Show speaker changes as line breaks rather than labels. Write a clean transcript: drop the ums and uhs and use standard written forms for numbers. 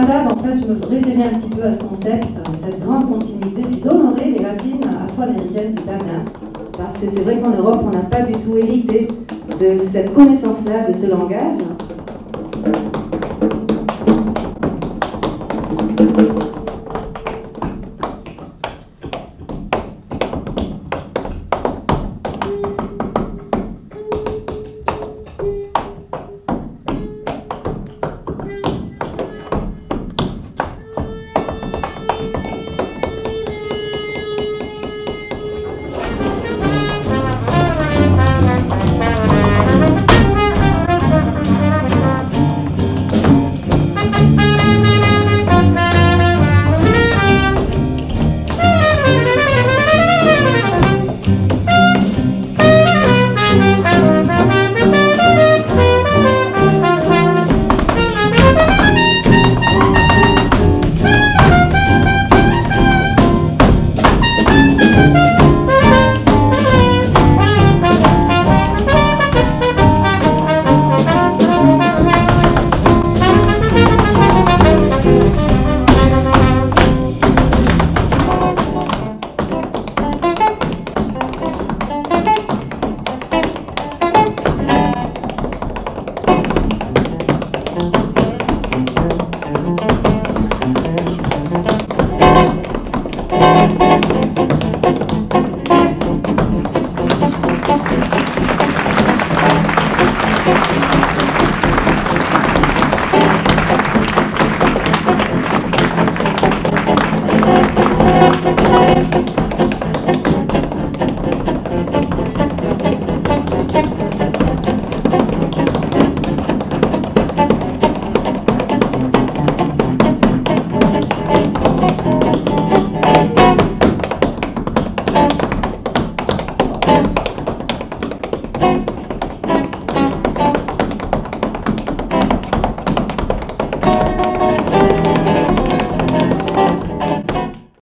thèse, en fait, je me référais un petit peu à ce concept, cette grande continuité, puis d'honorer les racines afro-américaines du tap dance. Parce que c'est vrai qu'en Europe, on n'a pas du tout hérité de cette connaissance-là, de ce langage.